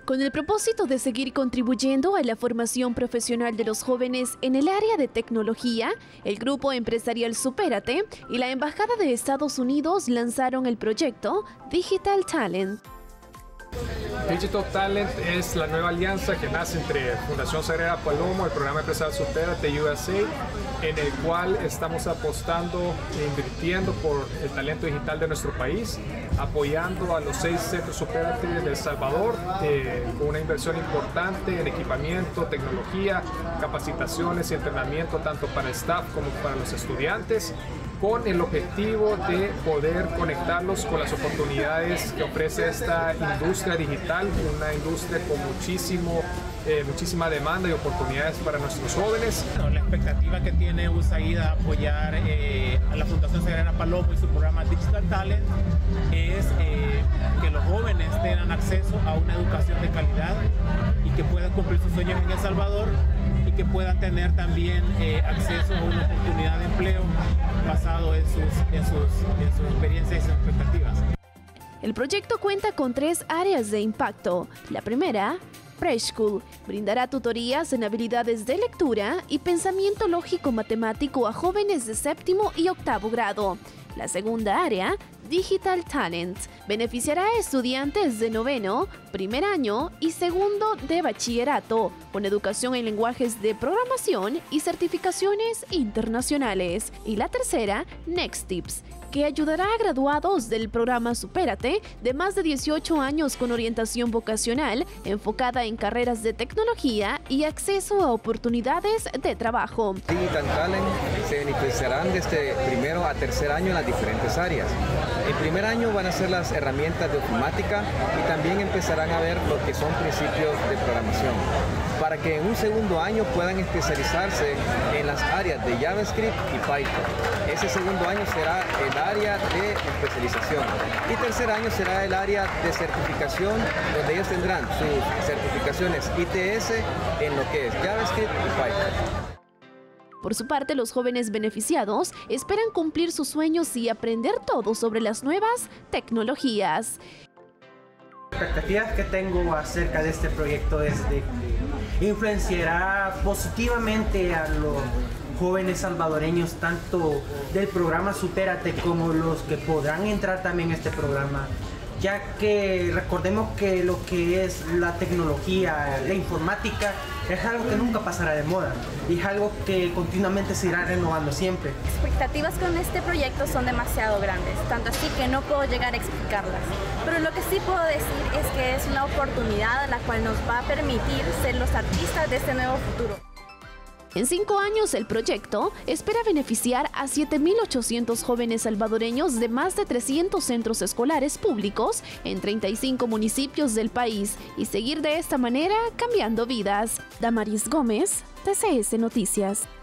Con el propósito de seguir contribuyendo a la formación profesional de los jóvenes en el área de tecnología, el grupo empresarial Supérate y la Embajada de Estados Unidos lanzaron el proyecto Digital Talent. Digital Talent es la nueva alianza que nace entre Fundación Sagrera Palomo, el programa empresarial Supérate USA, en el cual estamos apostando e invirtiendo por el talento digital de nuestro país, apoyando a los 6 centros Supérate de El Salvador con una inversión importante en equipamiento, tecnología, capacitaciones y entrenamiento tanto para el staff como para los estudiantes, con el objetivo de poder conectarlos con las oportunidades que ofrece esta industria digital, una industria con muchísima demanda y oportunidades para nuestros jóvenes. La expectativa que tiene USAID a apoyar a la Fundación Sagrera Palomo y su programa Digital Talent es que los jóvenes tengan acceso a una educación de calidad y que puedan cumplir sus sueños en El Salvador y que puedan tener también acceso a una oportunidad de empleo basado en sus experiencias y sus expectativas. El proyecto cuenta con 3 áreas de impacto. La primera, Preschool, brindará tutorías en habilidades de lectura y pensamiento lógico-matemático a jóvenes de 7º y 8º grado. La segunda área, Digital Talent, beneficiará a estudiantes de 9º, primer año y 2º de bachillerato, con educación en lenguajes de programación y certificaciones internacionales. Y la tercera, Next Tips, que ayudará a graduados del programa Supérate de más de 18 años con orientación vocacional enfocada en carreras de tecnología y acceso a oportunidades de trabajo. Digital Talent se beneficiarán desde primero a tercer año en las diferentes áreas. El primer año van a ser las herramientas de informática y también empezarán a ver lo que son principios de programación, para que en un segundo año puedan especializarse en las áreas de JavaScript y Python. Ese segundo año será el área de especialización y tercer año será el área de certificación, donde ellos tendrán sus certificaciones ITS en lo que es JavaScript y Python. Por su parte, los jóvenes beneficiados esperan cumplir sus sueños y aprender todo sobre las nuevas tecnologías. Las expectativas que tengo acerca de este proyecto es de que influenciará positivamente a los jóvenes salvadoreños, tanto del programa Supérate como los que podrán entrar también a este programa, ya que recordemos que lo que es la tecnología, la informática, es algo que nunca pasará de moda y es algo que continuamente se irá renovando siempre. Las expectativas con este proyecto son demasiado grandes, tanto así que no puedo llegar a explicarlas. Pero lo que sí puedo decir es que es una oportunidad la cual nos va a permitir ser los artistas de este nuevo futuro. En 5 años, el proyecto espera beneficiar a 7.800 jóvenes salvadoreños de más de 300 centros escolares públicos en 35 municipios del país y seguir de esta manera cambiando vidas. Damaris Gómez, TCS Noticias.